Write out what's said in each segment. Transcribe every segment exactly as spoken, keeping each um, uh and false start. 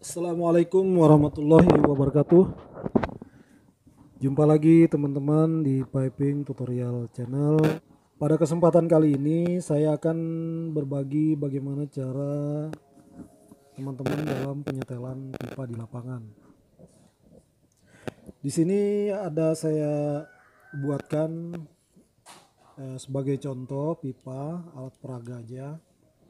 Assalamualaikum warahmatullahi wabarakatuh. Jumpa lagi teman-teman di Piping Tutorial Channel. Pada kesempatan kali ini saya akan berbagi bagaimana cara teman-teman dalam penyetelan pipa di lapangan. Di sini ada saya buatkan eh, sebagai contoh pipa alat peraga aja.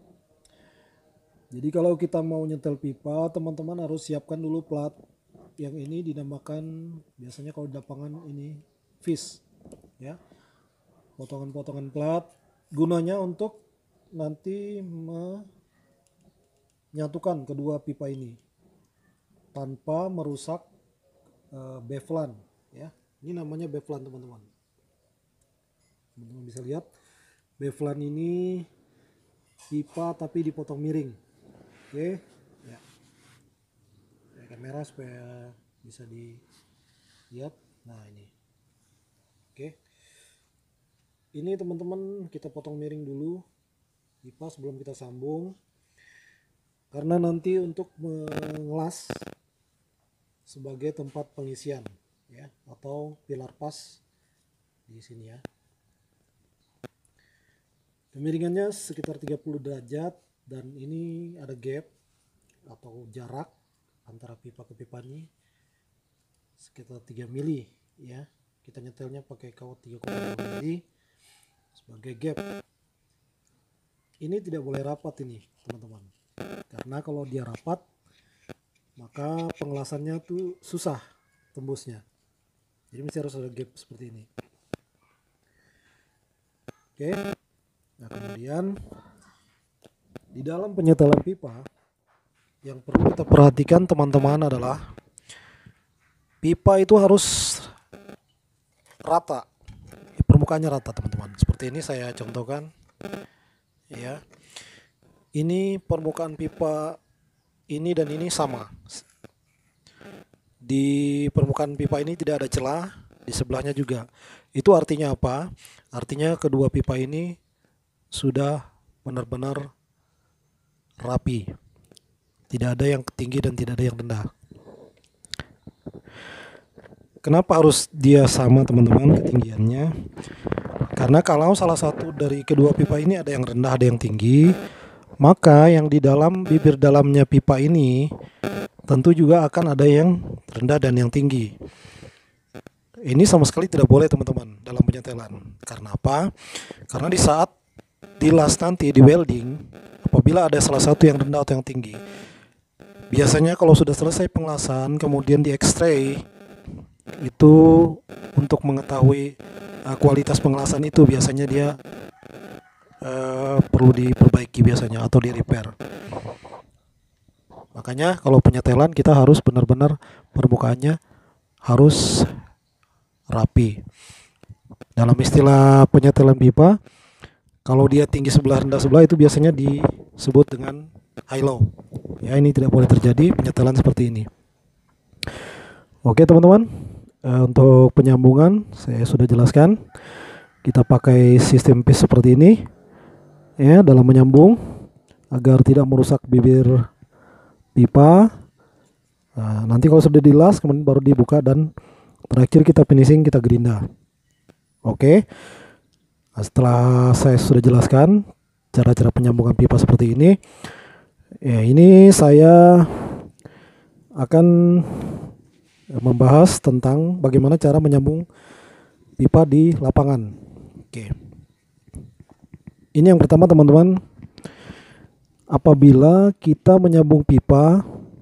Jadi kalau kita mau nyetel pipa, teman-teman harus siapkan dulu plat. Yang ini dinamakan biasanya kalau di lapangan ini fish, ya. Potongan-potongan plat gunanya untuk nanti menyatukan kedua pipa ini tanpa merusak uh, beflan, ya. Ini namanya beflan, teman-teman. Teman-teman bisa lihat beflan ini pipa tapi dipotong miring. Oke, ya. Kamera supaya bisa dilihat. Nah, ini. Oke. Ini teman-teman kita potong miring dulu pipa sebelum kita sambung. Karena nanti untuk mengelas sebagai tempat pengisian, ya, atau pilar pas di sini, ya. Kemiringannya sekitar tiga puluh derajat dan ini ada gap atau jarak antara pipa ke pipa ini sekitar tiga mili, ya. Kita nyetelnya pakai kawat tiga koma lima mili sebagai gap. Ini tidak boleh rapat ini, teman-teman. Karena kalau dia rapat maka pengelasannya tuh susah tembusnya. Jadi mesti harus ada gap seperti ini. Oke. Nah, kemudian di dalam penyetelan pipa yang perlu kita perhatikan teman-teman adalah pipa itu harus rata, permukaannya rata, teman-teman. Seperti ini saya contohkan, ya. Ini permukaan pipa ini dan ini sama. Di permukaan pipa ini tidak ada celah, di sebelahnya juga. Itu artinya apa? Artinya kedua pipa ini sudah benar-benar rapi, tidak ada yang tinggi dan tidak ada yang rendah. Kenapa harus dia sama, teman-teman, ketinggiannya? Karena kalau salah satu dari kedua pipa ini ada yang rendah, ada yang tinggi, maka yang di dalam bibir dalamnya pipa ini tentu juga akan ada yang rendah dan yang tinggi. Ini sama sekali tidak boleh, teman-teman, dalam penyetelan. Karena apa? Karena di saat dilas nanti di welding, apabila ada salah satu yang rendah atau yang tinggi, biasanya kalau sudah selesai pengelasan kemudian di X-ray, itu untuk mengetahui uh, kualitas pengelasan itu biasanya dia uh, perlu diperbaiki biasanya atau di repair. Makanya kalau penyetelan kita harus benar-benar permukaannya harus rapi. Dalam istilah penyetelan pipa, kalau dia tinggi sebelah rendah sebelah itu biasanya disebut dengan high low. Ya, ini tidak boleh terjadi penyetelan seperti ini. Oke, teman-teman, e, untuk penyambungan saya sudah jelaskan. Kita pakai sistem piece seperti ini, ya, dalam menyambung agar tidak merusak bibir pipa. Nah, nanti kalau sudah dilas kemudian baru dibuka dan terakhir kita finishing, kita gerinda. Oke. Nah, setelah saya sudah jelaskan cara-cara penyambungan pipa seperti ini, ya, ini saya akan membahas tentang bagaimana cara menyambung pipa di lapangan. Oke. Ini yang pertama, teman-teman. Apabila kita menyambung pipa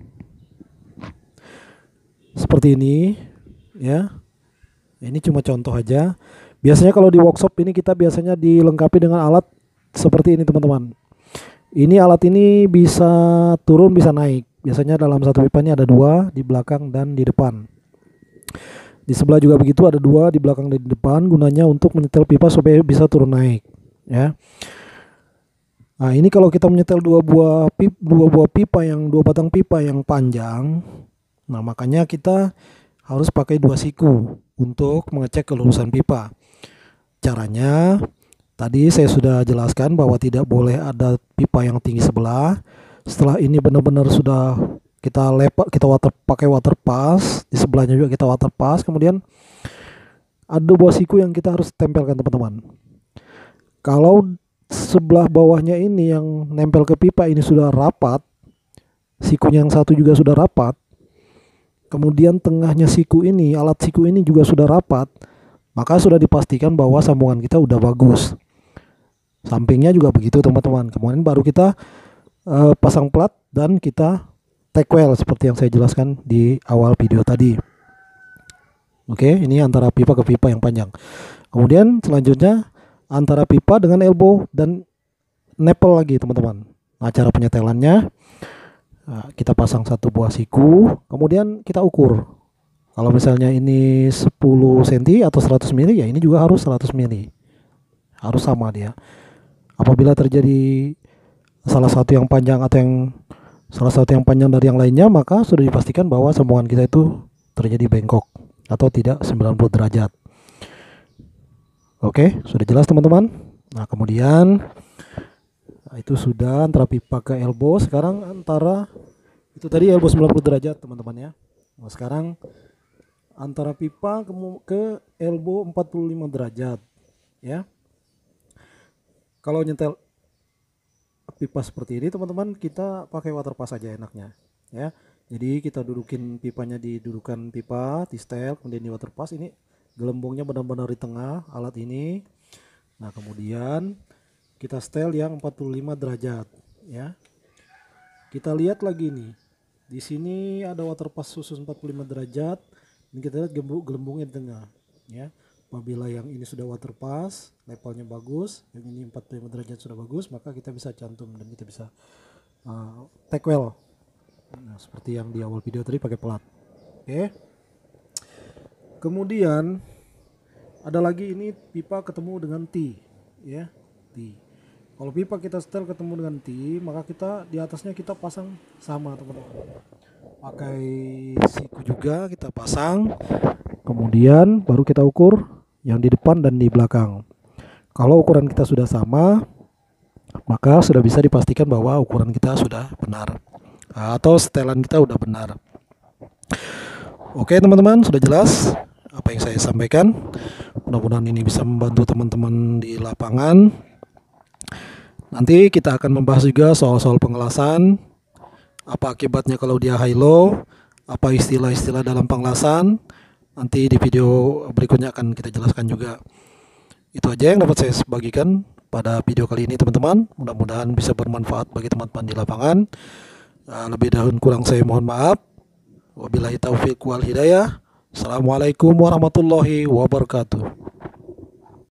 seperti ini, ya. Ini cuma contoh aja. Biasanya kalau di workshop ini kita biasanya dilengkapi dengan alat seperti ini, teman-teman. Ini alat ini bisa turun, bisa naik. Biasanya dalam satu pipa ini ada dua, di belakang dan di depan. Di sebelah juga begitu, ada dua di belakang dan di depan. Gunanya untuk menyetel pipa supaya bisa turun naik, ya. Nah, ini kalau kita menyetel dua buah pipa, dua buah pipa yang dua batang pipa yang panjang, nah makanya kita harus pakai dua siku untuk mengecek kelulusan pipa. Caranya tadi saya sudah jelaskan bahwa tidak boleh ada pipa yang tinggi sebelah. Setelah ini benar-benar sudah kita lepak, kita water pakai water pass, di sebelahnya juga kita water pass. Kemudian ada buah siku yang kita harus tempelkan teman-teman. Kalau sebelah bawahnya ini yang nempel ke pipa ini sudah rapat, sikunya yang satu juga sudah rapat, kemudian tengahnya siku ini, alat siku ini juga sudah rapat, maka sudah dipastikan bahwa sambungan kita udah bagus. Sampingnya juga begitu teman-teman. Kemudian baru kita uh, pasang plat dan kita take well seperti yang saya jelaskan di awal video tadi. Oke, ini antara pipa ke pipa yang panjang. Kemudian selanjutnya antara pipa dengan elbow dan nipple lagi teman-teman. Nah, cara penyetelannya, nah, kita pasang satu buah siku, kemudian kita ukur. Kalau misalnya ini sepuluh sentimeter atau seratus milimeter, ya ini juga harus seratus milimeter. Harus sama dia. Apabila terjadi salah satu yang panjang atau yang salah satu yang panjang dari yang lainnya, maka sudah dipastikan bahwa sambungan kita itu terjadi bengkok atau tidak sembilan puluh derajat. Oke, sudah jelas teman-teman. Nah, kemudian nah, itu sudah antara pipa ke elbow. Sekarang antara itu tadi elbow sembilan puluh derajat teman-teman ya. Nah, sekarang antara pipa ke, ke elbow empat puluh lima derajat ya. Kalau nyetel pipa seperti ini teman-teman, kita pakai water pass aja enaknya ya. Jadi kita dudukin pipanya di dudukan pipa, di setel, kemudian di water pass. Ini gelembungnya benar-benar di tengah alat ini. Nah, kemudian kita setel yang empat puluh lima derajat ya. Kita lihat lagi nih. Di sini ada water pass khusus empat puluh lima derajat. Ini kita lihat gelembungnya di tengah ya. Apabila yang ini sudah water pass, levelnya bagus, yang ini empat puluh lima derajat sudah bagus, maka kita bisa cantum dan kita bisa uh, take well. Nah, seperti yang di awal video tadi pakai plat. Oke. Kemudian ada lagi ini pipa ketemu dengan T ya, T. Kalau pipa kita setel ketemu dengan T, maka kita di atasnya kita pasang sama teman-teman. Pakai siku juga kita pasang. Kemudian baru kita ukur yang di depan dan di belakang. Kalau ukuran kita sudah sama, maka sudah bisa dipastikan bahwa ukuran kita sudah benar atau setelan kita sudah benar. Oke teman-teman, sudah jelas apa yang saya sampaikan. Mudah-mudahan ini bisa membantu teman-teman di lapangan. Nanti kita akan membahas juga soal-soal pengelasan, apa akibatnya kalau dia high low, apa istilah-istilah dalam pengelasan. Nanti di video berikutnya akan kita jelaskan juga. Itu aja yang dapat saya bagikan pada video kali ini teman-teman. Mudah-mudahan bisa bermanfaat bagi teman-teman di lapangan. Lebih dahulu kurang saya mohon maaf. Wabillahi taufiq wal hidayah. Assalamualaikum warahmatullahi wabarakatuh.